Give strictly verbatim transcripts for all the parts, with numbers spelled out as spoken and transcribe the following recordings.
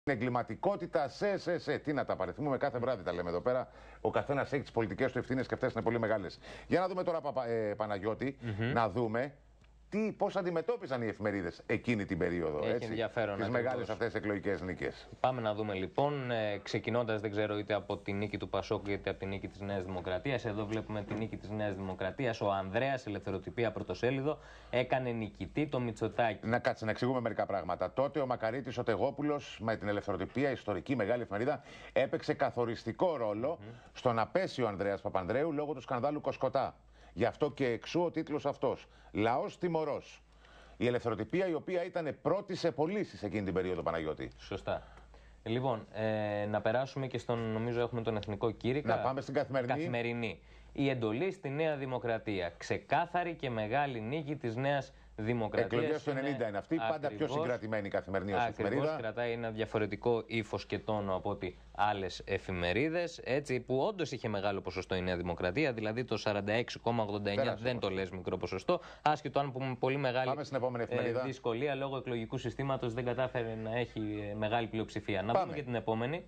εγκληματικότητα, σε, σε, σε. Τι να τα παρεθυμούμε, κάθε βράδυ τα λέμε εδώ πέρα. Ο καθένας έχει τις πολιτικές του ευθύνες και αυτές είναι πολύ μεγάλες. Για να δούμε τώρα, Παπα, ε, Παναγιώτη, mm-hmm. να δούμε τι, πώς αντιμετώπιζαν οι εφημερίδες εκείνη την περίοδο. Έχει έτσι, ενδιαφέρον. τις μεγάλες αυτές εκλογικές νίκες. Πάμε να δούμε λοιπόν, ε, ξεκινώντας, δεν ξέρω είτε από τη νίκη του Πασόκ είτε από τη νίκη της Νέας Δημοκρατίας. Εδώ βλέπουμε τη νίκη της Νέας Δημοκρατίας. Ο Ανδρέας, Ελευθεροτυπία, πρωτοσέλιδο, έκανε νικητή το Μητσοτάκη. Να κάτσε να εξηγούμε μερικά πράγματα. Τότε ο Μακαρίτης ο Τεγόπουλος με την Ελευθεροτυπία, ιστορική μεγάλη εφημερίδα, έπαιξε καθοριστικό ρόλο mm-hmm. στο να πέσει ο Ανδρέας Παπανδρέου λόγω του σκανδάλου Κοσκοτά. Γι' αυτό και εξού ο τίτλος αυτός. Λαός τιμωρός. Η Ελευθεροτυπία, η οποία ήταν πρώτη σε πωλήσεις εκείνη την περίοδο, Παναγιώτη. Σωστά. Λοιπόν, ε, να περάσουμε και στον, νομίζω έχουμε τον Εθνικό Κήρυκα. Να πάμε στην Καθημερινή. Καθημερινή. Η εντολή στη Νέα Δημοκρατία. Ξεκάθαρη και μεγάλη νίκη της Νέας Δημοκρατίας. Εκλογές του ενενήντα είναι αυτή, πάντα ακριβώς, πιο συγκρατημένη η Καθημερινή ως εφημερίδα. Ακριβώς, κρατάει ένα διαφορετικό ύφος και τόνο από ότι άλλες εφημερίδες. Έτσι, που όντως είχε μεγάλο ποσοστό η Νέα Δημοκρατία, δηλαδή το σαράντα έξι κόμμα ογδόντα εννιά. Πέρασε, δεν το λες μικρό ποσοστό. Άσχετο αν πούμε πολύ μεγάλη ε, δυσκολία λόγω εκλογικού συστήματος δεν κατάφερε να έχει ε, μεγάλη πλειοψηφία. Να πούμε και την επόμενη.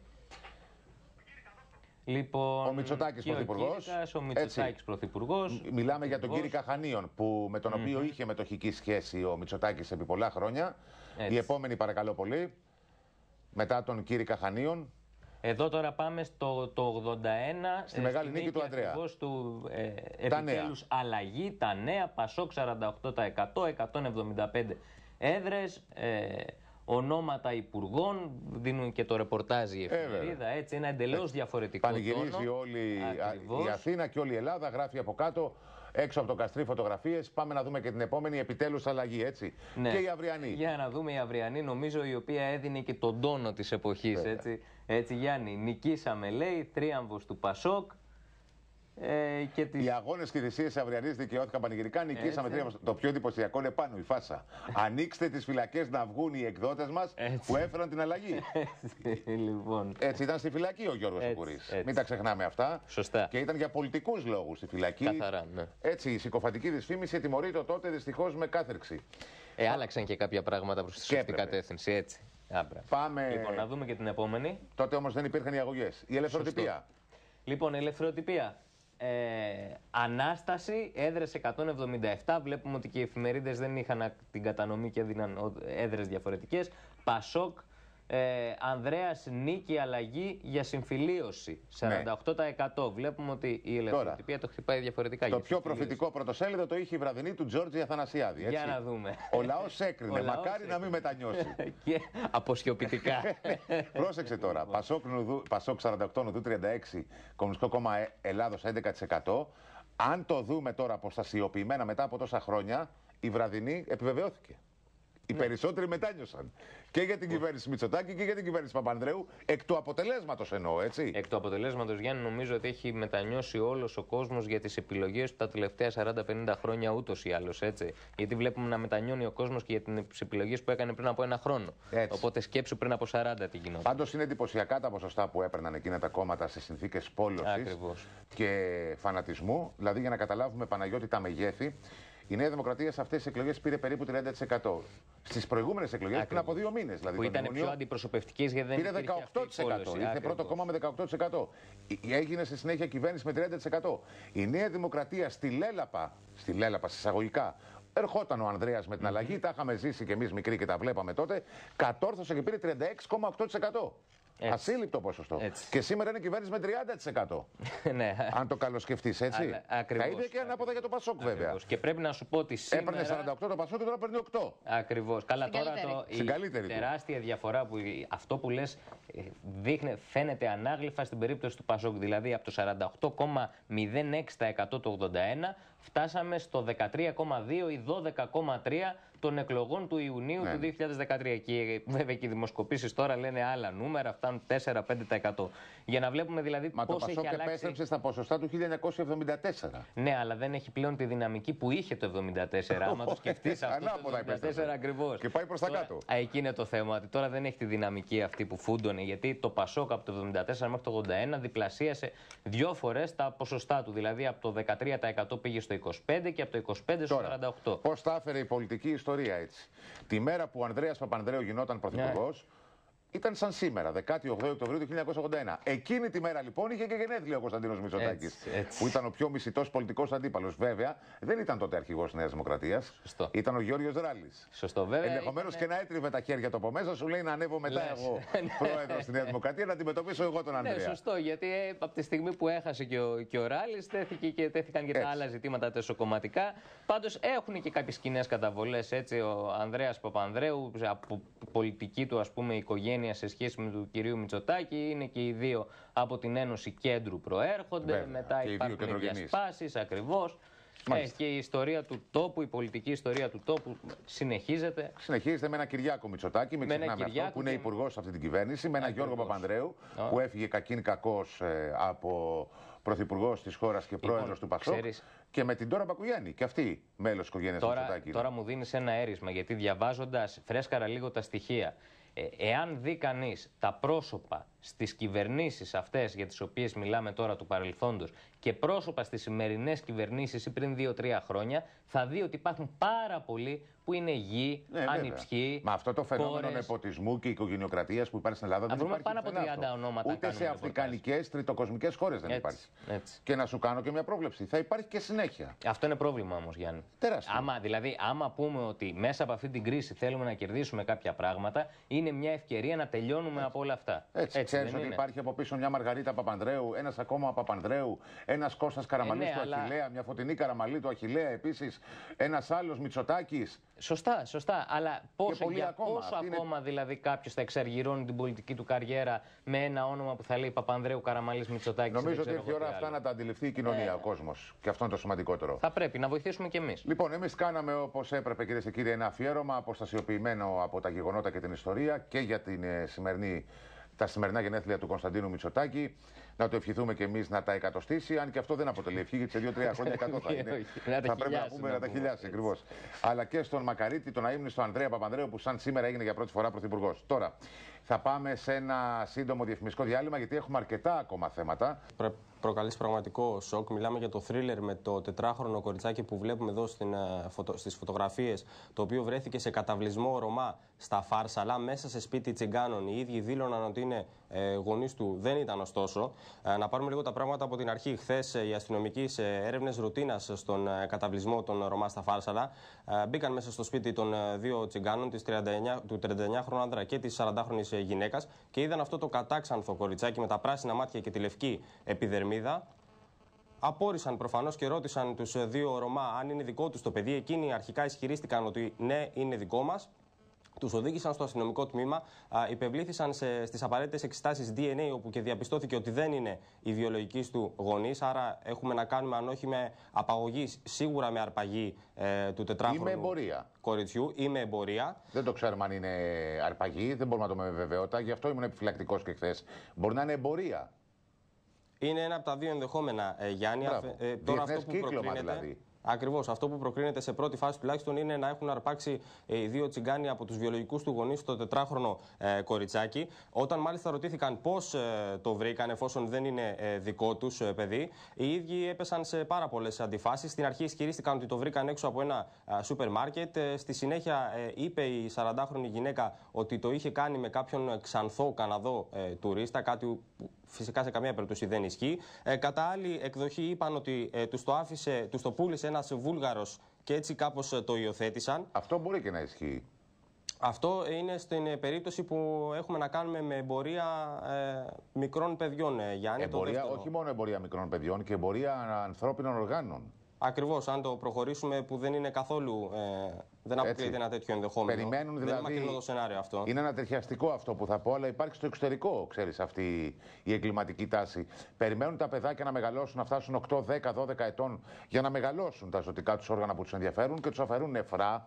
Λοιπόν, ο Μητσοτάκης Πρωθυπουργός. Ο Μητσοτάκης Πρωθυπουργός. Μιλάμε για τον Κήρυκα Χανίων, που, με τον οποίο mm-hmm. είχε μετοχική σχέση ο Μητσοτάκης επί πολλά χρόνια. Έτσι. Η επόμενη, παρακαλώ πολύ. Μετά τον Κήρυκα Χανίων. Εδώ τώρα πάμε στο το ογδόντα ένα. Στη μεγάλη νίκη του Ανδρέα. Του ε, επιτέλους αλλαγή, τα νέα, Πασόκ σαράντα οκτώ τοις εκατό, εκατόν εβδομήντα πέντε έδρες. Ε, Ονόματα υπουργών, δίνουν και το ρεπορτάζ η εφημερίδα. Ε, έτσι, ένα εντελώς διαφορετικό. Πανηγυρίζει όλη η Αθήνα και όλη η Ελλάδα, γράφει από κάτω, έξω από το Καστρί φωτογραφίες. Πάμε να δούμε και την επόμενη, επιτέλους αλλαγή, έτσι. Ναι. Και η αυριανή. Για να δούμε η αυριανή, νομίζω η οποία έδινε και τον τόνο της εποχής. Έτσι. έτσι, Γιάννη, νικήσαμε, λέει, τρίαμβος του Πασόκ. Ε, και τις... Οι αγώνες και οι θυσίες αυριανής δικαιώθηκαν πανηγυρικά. Νικήσαμε τρίαμβος. Το πιο εντυπωσιακό είναι πάνω η φάσα. Ανοίξτε τις φυλακές να βγουν οι εκδότες μας έτσι. Που έφεραν την αλλαγή. Έτσι, λοιπόν. Έτσι ήταν στη φυλακή ο Γιώργος Κουκουρίς. Μην τα ξεχνάμε αυτά. Σωστά. Και ήταν για πολιτικούς λόγους στη φυλακή. Καθαρά, ναι. Έτσι, η συκοφαντική δυσφήμιση τιμωρείται τότε δυστυχώς με κάθερξη. Ε, άλλαξαν και κάποια πράγματα προς τη σωστή κατεύθυνση, έτσι. Άμπρα. Πάμε. Λοιπόν, να δούμε και την επόμενη. Τότε όμως δεν υπήρχαν οι αγωγές. Η Ελευθεροτυπία. Λοιπόν, η Ελευθεροτυπία. Ε, Ανάσταση, έδρες εκατόν εβδομήντα επτά. Βλέπουμε ότι και οι εφημερίδες δεν είχαν την κατανομή και έδιναν έδρες διαφορετικές. Πασόκ, ε, Ανδρέας, νίκη, αλλαγή για συμφιλίωση. σαράντα οκτώ τοις εκατό. Ναι. Βλέπουμε ότι η Ελευθεροτυπία το χτυπάει διαφορετικά. Το πιο προφητικό πρωτοσέλιδο το είχε η βραδινή του Τζόρτζη Αθανασιάδη. Έτσι. Για να δούμε. Ο λαός έκρινε. Ο Μακάρι λαός να μην μετανιώσει. Και αποσιωπητικά. Πρόσεξε τώρα. Πασόκ, νουδού, Πασόκ σαράντα οκτώ, Νουδού τριάντα έξι, Κομμουνιστικό Κόμμα Ελλάδος έντεκα τοις εκατό. Αν το δούμε τώρα αποστασιοποιημένα μετά από τόσα χρόνια, η βραδινή επιβεβαιώθηκε. Οι ναι. περισσότεροι μετάνιωσαν. Και για την κυβέρνηση Μητσοτάκη και για την κυβέρνηση Παπανδρέου. Εκ του αποτελέσματος εννοώ, έτσι. Εκ του αποτελέσματος, Γιάννη, νομίζω ότι έχει μετανιώσει όλος ο κόσμος για τις επιλογές του τα τελευταία σαράντα πενήντα χρόνια ούτως ή άλλως, έτσι. Γιατί βλέπουμε να μετανιώνει ο κόσμος και για τις επιλογές που έκανε πριν από ένα χρόνο. Έτσι. Οπότε σκέψου πριν από σαράντα τι γινόταν. Πάντως είναι εντυπωσιακά τα ποσοστά που έπαιρναν εκείνα τα κόμματα σε συνθήκες πόλωσης και φανατισμού. Δηλαδή, για να καταλάβουμε, Παναγιώτη, τα μεγέθη. Η Νέα Δημοκρατία σε αυτές τις εκλογές πήρε περίπου τριάντα τοις εκατό. Στις προηγούμενες εκλογές, πριν από δύο μήνες. Δηλαδή που ήταν πιο αντιπροσωπευτικές γιατί δεν πήρε δεκαοκτώ τοις εκατό. Ήρθε πρώτο κόμμα με δεκαοκτώ τοις εκατό. Έγινε στη συνέχεια κυβέρνηση με τριάντα τοις εκατό. Η Νέα Δημοκρατία στη Λέλαπα, στη Λέλαπα, συσσαγωγικά, ερχόταν ο Ανδρέας με την αλλαγή, mm-hmm. τα είχαμε ζήσει κι εμείς μικροί και τα βλέπαμε τότε, κατόρθωσε και πήρε τριάντα έξι κόμμα οκτώ τοις εκατό. Έτσι. Ασύλληπτο ποσοστό. Έτσι. Και σήμερα είναι κυβέρνηση με τριάντα τοις εκατό. Ναι. Αν το καλοσκεφτείς, έτσι. Τα ίδια και ανάποδα για το Πασόκ, βέβαια. Ακριβώς. Και πρέπει να σου πω ότι σήμερα. Έπαιρνε σαράντα οκτώ το Πασόκ και τώρα παίρνει οκτώ. Ακριβώς. Καλά, τώρα το, η τεράστια διαφορά που αυτό που λες δείχνει, φαίνεται ανάγλυφα στην περίπτωση του Πασόκ. Δηλαδή από το σαράντα οκτώ κόμμα μηδέν έξι τοις εκατό το ογδόντα ένα φτάσαμε στο δεκατρία κόμμα δύο ή δώδεκα κόμμα τρία των εκλογών του Ιουνίου ναι. του δύο χιλιάδες δεκατρία. Και βέβαια και οι δημοσκοπήσεις τώρα λένε άλλα νούμερα, φτάνουν τέσσερα με πέντε τοις εκατό. Για να βλέπουμε δηλαδή πώς έχει αλλάξει. Μα το Πασόκ επέστρεψε στα ποσοστά του χίλια εννιακόσια εβδομήντα τέσσερα. Ναι, αλλά δεν έχει πλέον τη δυναμική που είχε το εβδομήντα τέσσερα. Άμα το σκεφτείς αυτό το εβδομήντα τέσσερα ακριβώς. Και πάει προς τα κάτω. Εκεί είναι το θέμα, ότι τώρα δεν έχει τη δυναμική αυτή που φούντωνε. Γιατί το Πασόκ από το εβδομήντα τέσσερα μέχρι το ογδόντα ένα διπλασίασε δύο φορές τα ποσοστά του. Δηλαδή από το δεκατρία τοις εκατό πήγε στο είκοσι πέντε τοις εκατό και από το είκοσι πέντε τοις εκατό στο σαράντα οκτώ τοις εκατό. Πώς τα έφερε η πολιτική ιστορία έτσι. Τη μέρα που ο Ανδρέας Παπανδρέου γινόταν πρωθυπουργός, ήταν σαν σήμερα, δεκάτη όγδοη Οκτωβρίου του χίλια εννιακόσια ογδόντα ένα. Εκείνη τη μέρα λοιπόν είχε και γενέθλια ο Κωνσταντίνος Μητσοτάκης, που ήταν ο πιο μισητός πολιτικός αντίπαλος. Βέβαια, δεν ήταν τότε αρχηγός της Νέας Δημοκρατίας. Σωστό. Ήταν ο Γιώργος Ράλης. Σωστό, βέβαια. Ενδεχομένως ήταν... και να έτριβε τα χέρια του από μέσα, σου λέει να ανέβω μετά Λες. εγώ πρόεδρος στη Νέα Δημοκρατία, να αντιμετωπίσω εγώ τον Ανδρέα. Ναι, σωστό, γιατί ε, από τη στιγμή που έχασε και ο, και ο Ράλης, τέθηκε και, τέθηκαν και Έτσι. τα άλλα ζητήματα τεσσοκομματικά. Πάντως έχουν και κάποιες κοινές καταβολές. Έτσι, ο Ανδρέας Παπανδρέου, από πολιτική του ας πούμε οικογένεια σε σχέση με του κυρίου Μητσοτάκη, είναι και οι δύο από την Ένωση Κέντρου προέρχονται. Βέβαια, μετά υπάρχουν διασπάσεις ακριβώς. Ε, και η ιστορία του τόπου, η πολιτική ιστορία του τόπου συνεχίζεται. Συνεχίζεται με ένα Κυριάκο Μητσοτάκη, μην ξεχνάμε αυτό, που είναι και... υπουργός σε αυτή την κυβέρνηση, με ένα Γιώργο Παπανδρέου, oh. που έφυγε κακήν κακός ε, από πρωθυπουργός της χώρας και πρόεδρος λοιπόν, του Πασόκ. Ξέρεις... Και με την Ντόρα Μπακογιάννη, και αυτή μέλος της οικογένειας του Μητσοτάκη. Τώρα μου δίνεις ένα έρισμα, γιατί διαβάζοντας φρέσκαρα λίγο τα στοιχεία, ε, εάν δει κανείς τα πρόσωπα στις κυβερνήσεις αυτές για τις οποίες μιλάμε τώρα του παρελθόντος και πρόσωπα στις σημερινές κυβερνήσεις ή πριν δύο τρία χρόνια, θα δει ότι υπάρχουν πάρα πολλοί που είναι γη, ναι, ανιψιοί. Μα αυτό το φαινόμενο νεποτισμού και οικογενειοκρατίας που υπάρχει στην Ελλάδα δεν υπάρχει. Πάνω από τριάντα ονόματα. Ούτε σε αφρικανικές, τριτοκοσμικές χώρες δεν έτσι, υπάρχει. Έτσι. Και να σου κάνω και μια πρόβλεψη. Θα υπάρχει και συνέχεια. Αυτό είναι πρόβλημα όμως, Γιάννη. Τεράστιο. Άμα, δηλαδή, άμα πούμε ότι μέσα από αυτή την κρίση θέλουμε να κερδίσουμε κάποια πράγματα, είναι μια ευκαιρία να τελειώνουμε έτσι. από όλα αυτά. Έτσι, έτσι ξέρεις ότι είναι. Υπάρχει από πίσω μια Μαργαρίτα Παπανδρέου, ένας ακόμα Παπανδρέου, ένας Κώστας Καραμαλής ε, ναι, του αλλά... Αχιλλέα, μια Φωτεινή Καραμαλή του Αχιλλέα επίσης, ένας άλλος Μητσοτάκης. Σωστά, σωστά. Αλλά πόσο, για ακόμα, πόσο ακόμα είναι... δηλαδή κάποιος θα εξαργυρώνει την πολιτική του καριέρα με ένα όνομα που θα λέει Παπανδρέου, Καραμαλής, Μητσοτάκης. Νομίζω ότι ήρθε η ώρα αυτά να τα αντιληφθεί η κοινωνία, ε... ο κόσμος. Και αυτό είναι το σημαντικότερο. Θα πρέπει να βοηθήσουμε κι εμείς. Λοιπόν, εμείς κάναμε όπως έπρεπε, κυρίες και κύριοι, ένα αφιέρωμα αποστασιοποιημένο από τα γεγονότα και την ιστορία και για την ε, σημερινή. Τα σημερινά γενέθλια του Κωνσταντίνου Μητσοτάκη. Να το ευχηθούμε και εμείς να τα εκατοστήσει, αν και αυτό δεν αποτελεί ευχή, γιατί σε δύο τρία χρόνια εκατό θα είναι. θα πρέπει να πούμε να τα χιλιάσει ακριβώς. Αλλά και στον Μακαρίτη, τον αείμνηστο Ανδρέα Παπανδρέου, που σαν σήμερα έγινε για πρώτη φορά πρωθυπουργός. Τώρα, θα πάμε σε ένα σύντομο διαφημιστικό διάλειμμα, γιατί έχουμε αρκετά ακόμα θέματα. Προ... Προκαλείς πραγματικό σοκ. Μιλάμε για το θρίλερ με το τετράχρονο κοριτσάκι που βλέπουμε εδώ στην, φωτο... στις φωτογραφίες, το οποίο βρέθηκε σε καταβλισμό Ρωμά στα Φάρσαλα, μέσα σε σπίτι Τσιγκάνων. Οι ίδιοι δήλωναν ότι είναι ε, γονείς του, δεν ήταν ωστόσο. Ε, να πάρουμε λίγο τα πράγματα από την αρχή. Χθες οι αστυνομικοί σε έρευνες ρουτίνας στον ε, καταβλισμό των Ρωμά στα Φάρσαλα ε, μπήκαν μέσα στο σπίτι των ε, δύο Τσιγκάνων, της τριάντα εννιά, του τριάντα εννιά χρονού άντρα και της σαραντάχρονης ε, γυναίκας, και είδαν αυτό το κατάξανθο κοριτσάκι με τα πράσινα μάτια και τη λευκή επιδερμίδα. Απόρρισαν προφανώς και ρώτησαν τους δύο Ρωμά αν είναι δικό τους το παιδί. Εκείνοι αρχικά ισχυρίστηκαν ότι ναι, είναι δικό μας. Τους οδήγησαν στο αστυνομικό τμήμα, α, υπευλήθησαν σε, στις απαραίτητες εξετάσεις ντι εν έι, όπου και διαπιστώθηκε ότι δεν είναι η βιολογική του γονής. Άρα έχουμε να κάνουμε, αν όχι με απαγωγή, σίγουρα με αρπαγή ε, του τετράχρονου εμπορία. κοριτσιού ή με εμπορία. Δεν το ξέρουμε αν είναι αρπαγή, δεν μπορούμε να το πούμε με βεβαιότητα. Γι' αυτό ήμουν επιφυλακτικός και χθες. Μπορεί να είναι εμπορία. Είναι ένα από τα δύο ενδεχόμενα, ε, Γιάννη. Ε, τώρα αυτό που προκρίνεται. Δηλαδή. Ακριβώς. Αυτό που προκρίνεται σε πρώτη φάση τουλάχιστον είναι να έχουν αρπάξει ε, οι δύο Τσιγκάνοι από τους βιολογικούς του γονείς το τετράχρονο ε, κοριτσάκι. Όταν μάλιστα ρωτήθηκαν πώς ε, το βρήκαν, εφόσον δεν είναι ε, δικό τους ε, παιδί, οι ίδιοι έπεσαν σε πάρα πολλές αντιφάσεις. Στην αρχή ισχυρίστηκαν ότι το βρήκαν έξω από ένα ε, σούπερ μάρκετ. Ε, στη συνέχεια ε, είπε η σαραντάχρονη γυναίκα ότι το είχε κάνει με κάποιον ξανθό Καναδό ε, τουρίστα, κάτι που φυσικά σε καμία περίπτωση δεν ισχύει. Ε, κατά άλλη εκδοχή είπαν ότι ε, τους το άφησε, τους το πούλησε ένας Βούλγαρος και έτσι κάπως ε, το υιοθέτησαν. Αυτό μπορεί και να ισχύει. Αυτό είναι στην περίπτωση που έχουμε να κάνουμε με εμπορία ε, μικρών παιδιών, ε, Γιάννη. Εμπορία, όχι μόνο εμπορία μικρών παιδιών, και εμπορία ανθρώπινων οργάνων. Ακριβώς, αν το προχωρήσουμε, που δεν είναι καθόλου. Ε, δεν αποκλείεται ένα τέτοιο ενδεχόμενο. Περιμένουν δηλαδή. Δεν είναι μακρινό το σενάριο αυτό. Είναι ανατριχιαστικό αυτό που θα πω, αλλά υπάρχει στο εξωτερικό, ξέρεις, αυτή η εγκληματική τάση. Περιμένουν τα παιδάκια να μεγαλώσουν, να φτάσουν οκτώ, δέκα, δώδεκα ετών, για να μεγαλώσουν τα ζωτικά τους όργανα που τους ενδιαφέρουν και τους αφαιρούν νεφρά,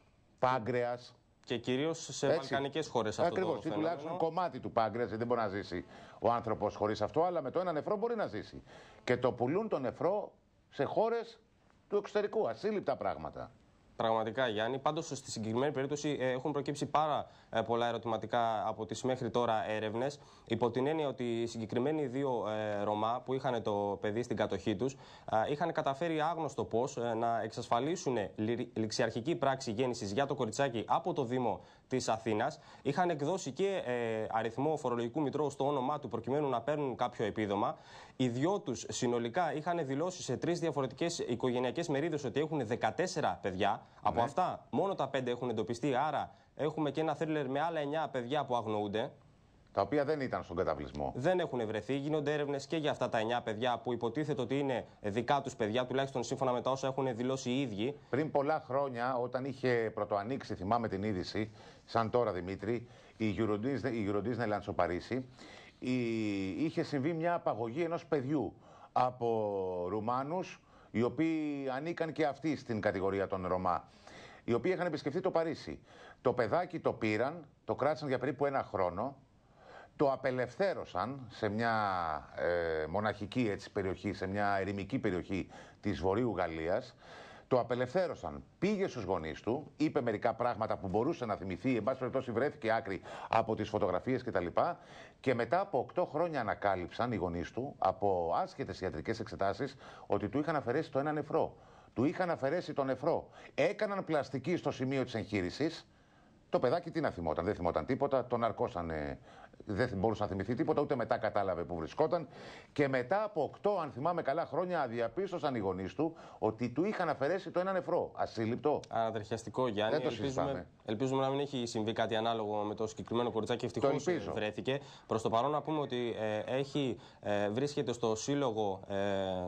πάγκρεας. Και κυρίως σε βαλκανικές χώρες αυτό. Ακριβώς, ή τουλάχιστον κομμάτι του πάγκρεας, δεν μπορεί να ζήσει ο άνθρωπος χωρίς αυτό, αλλά με το ένα νεφρό μπορεί να ζήσει. Και το πουλούν το νεφρό σε χώρες του εξωτερικού, ασύλληπτα πράγματα. Πραγματικά, Γιάννη. Πάντως, στη συγκεκριμένη περίπτωση ε, έχουν προκύψει πάρα ε, πολλά ερωτηματικά από τις μέχρι τώρα έρευνες. Υπό την έννοια ότι οι συγκεκριμένοι δύο ε, Ρωμά που είχαν το παιδί στην κατοχή τους ε, είχαν καταφέρει άγνωστο πώς ε, να εξασφαλίσουν ληξιαρχική πράξη γέννησης για το κοριτσάκι από το Δήμο της Αθήνας. Είχαν εκδώσει και ε, αριθμό φορολογικού μητρώου στο όνομά του προκειμένου να παίρνουν κάποιο επίδομα. Οι δυο τους συνολικά είχαν δηλώσει σε τρεις διαφορετικές οικογενειακές μερίδες ότι έχουν δεκατέσσερα παιδιά. Ναι. Από αυτά μόνο τα πέντε έχουν εντοπιστεί, άρα έχουμε και ένα θρίλερ με άλλα εννιά παιδιά που αγνοούνται. Τα οποία δεν ήταν στον καταβλισμό. Δεν έχουν βρεθεί. Γίνονται έρευνες και για αυτά τα εννιά παιδιά που υποτίθεται ότι είναι δικά τους παιδιά, τουλάχιστον σύμφωνα με τα όσα έχουν δηλώσει οι ίδιοι. Πριν πολλά χρόνια, όταν είχε πρωτοανοίξει, θυμάμαι την είδηση, σαν τώρα Δημήτρη, η Eurodisneyland στο Παρίσι, είχε συμβεί μια απαγωγή ενός παιδιού από Ρουμάνους, οι οποίοι ανήκαν και αυτοί στην κατηγορία των Ρωμά, οι οποίοι είχαν επισκεφτεί το Παρίσι. Το παιδάκι το πήραν, το κράτησαν για περίπου ένα χρόνο. Το απελευθέρωσαν σε μια ε, μοναχική έτσι, περιοχή, σε μια ερημική περιοχή της Βορείου Γαλλίας. Το απελευθέρωσαν, πήγε στους γονείς του, είπε μερικά πράγματα που μπορούσε να θυμηθεί, εν πάση περιπτώσει βρέθηκε άκρη από τις φωτογραφίες κτλ. Και μετά από οκτώ χρόνια ανακάλυψαν οι γονείς του, από άσχετες ιατρικές εξετάσεις, ότι του είχαν αφαιρέσει το ένα νεφρό. Του είχαν αφαιρέσει το νεφρό. Έκαναν πλαστική στο σημείο της εγχείρησης. Το παιδάκι τι να θυμόταν, δεν θυμόταν τίποτα, τον αρκώσανε, δεν μπορούσε να θυμηθεί τίποτα, ούτε μετά κατάλαβε που βρισκόταν. Και μετά από οκτώ, αν θυμάμαι καλά χρόνια, διαπίστωσαν οι γονείς του ότι του είχαν αφαιρέσει το ένα νεφρό. Ασύλληπτο. Ανατριχιαστικό, Γιάννη. Δεν το ελπίζουμε, ελπίζουμε να μην έχει συμβεί κάτι ανάλογο με το συγκεκριμένο κοριτσάκι. Ευτυχώς βρέθηκε. Προς το παρόν να πούμε ότι ε, έχει, ε, βρίσκεται στο σύλλογο, ε,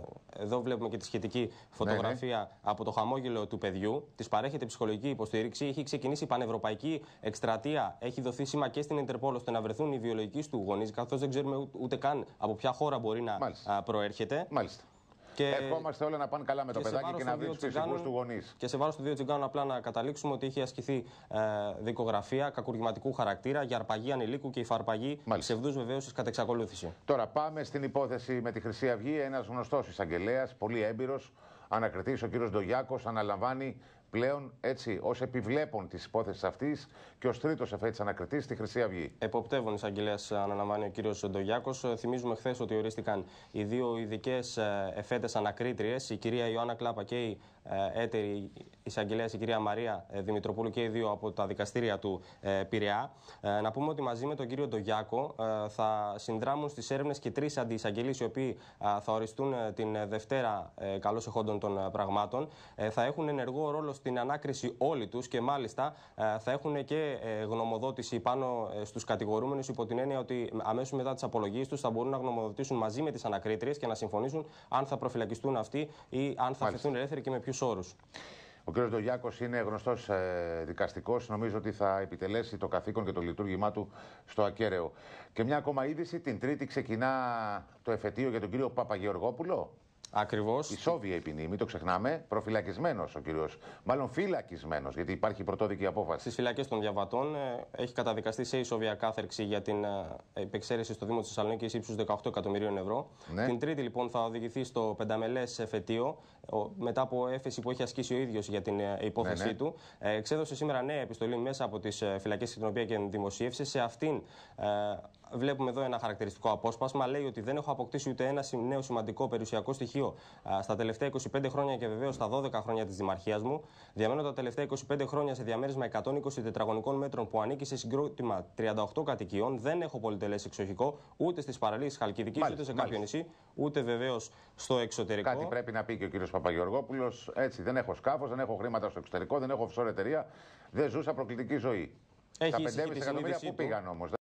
εδώ βλέπουμε και τη σχετική φωτογραφία ναι, ναι. από το χαμόγελο του παιδιού. Της παρέχεται ψυχολογική υποστήριξη. Έχει ξεκινήσει πανευρωπαϊκή εκστρατεία, έχει δοθεί σήμα και στην Ιντερπόλ ώστε να βρεθούν οι βιολογικοί του γονείς, καθώς δεν ξέρουμε ούτε καν από ποια χώρα μπορεί να Μάλιστα. προέρχεται. Μάλιστα. Και ευχόμαστε όλα να πάνε καλά με το παιδάκι και να βρει τους ψυχικούς του γονείς. Και σε βάρος του δύο τσιγκάνων, απλά να καταλήξουμε ότι είχε ασκηθεί ε, δικογραφία κακουργηματικού χαρακτήρα για αρπαγή ανηλίκου και υφαρπαγή ψευδούς βεβαίωσης κατά εξακολούθηση. Τώρα πάμε στην υπόθεση με τη Χρυσή Αυγή. Ένας γνωστός εισαγγελέας, πολύ έμπειρος, ανακριτής, ο κύριος Ντογιάκος, αναλαμβάνει πλέον έτσι ως επιβλέπων της υπόθεσης αυτής και ως τρίτος εφέτης ανακριτής στη Χρυσή Αυγή. Εποπτεύων εισαγγελέας αναλαμβάνει ο κύριος Ντογιάκος. Θυμίζουμε χθες ότι ορίστηκαν οι δύο ειδικές εφέτες ανακρίτριες, η κυρία Ιωάννα Κλάπα και η έτερη εισαγγελέας, η κυρία Μαρία Δημητροπούλου, και οι δύο από τα δικαστήρια του Πειραιά. Να πούμε ότι μαζί με τον κύριο Ντογιάκο θα συνδράμουν στις έρευνες και τρεις αντιεισαγγελείς, οι οποίοι θα οριστούν την Δευτέρα καλώς εχόντων των πραγμάτων. Θα έχουν ενεργό ρόλο στην ανάκριση όλοι τους και μάλιστα θα έχουν και γνωμοδότηση πάνω στους κατηγορούμενους, υπό την έννοια ότι αμέσως μετά τις απολογίες τους θα μπορούν να γνωμοδοτήσουν μαζί με τις ανακρίτριες και να συμφωνήσουν αν θα προφυλακιστούν αυτοί ή αν θα αφαιθούν ελεύθεροι και με ποιους όρους. Ο κ. Ντογιάκος είναι γνωστός ε, δικαστικός. Νομίζω ότι θα επιτελέσει το καθήκον και το λειτουργήμά του στο ακέραιο. Και μια ακόμα είδηση. Την Τρίτη ξεκινά το εφετείο για τον κύριο Παπαγεωργόπουλο. Ακριβώς. Ισόβια η ποινή, μην το ξεχνάμε. Προφυλακισμένος ο κύριος. Μάλλον φυλακισμένος, γιατί υπάρχει πρωτόδικη απόφαση. Στις φυλακές των διαβατών ε, έχει καταδικαστεί σε ισόβια κάθερξη για την ε, υπεξαίρεση στο Δήμο της Θεσσαλονίκης ύψους δεκαοκτώ εκατομμυρίων ευρώ. Ναι. Την Τρίτη, λοιπόν, θα οδηγηθεί στο πενταμελές εφετείο, μετά από έφεση που έχει ασκήσει ο ίδιος για την ε, υπόθεσή ναι, ναι. του. Ε, εξέδωσε σήμερα νέα επιστολή μέσα από τις ε, φυλακές, την οποία και δημοσίευσε. Σε αυτήν ε, βλέπουμε εδώ ένα χαρακτηριστικό απόσπασμα. Λέει ότι δεν έχω αποκτήσει ούτε ένα νέο σημαντικό περιουσιακό στοιχείο στα τελευταία είκοσι πέντε χρόνια και βεβαίως στα δώδεκα χρόνια της δημαρχίας μου. Διαμένω τα τελευταία είκοσι πέντε χρόνια σε διαμέρισμα εκατόν είκοσι τετραγωνικών μέτρων που ανήκει σε συγκρότημα τριάντα οκτώ κατοικιών. Δεν έχω πολυτελές εξοχικό ούτε στις παραλίες Χαλκιδικής, ούτε σε κάποιο νησί, ούτε βεβαίως στο εξωτερικό. Κάτι πρέπει να πει και ο κύριος Παπαγεωργόπουλος. Έτσι, δεν έχω σκάφος, δεν έχω χρήματα στο εξωτερικό, δεν έχω offshore εταιρεία, δεν ζούσα προκλητική ζωή. Έχει τα πεντέμισι εκατομμύρια που πήγαν όμως.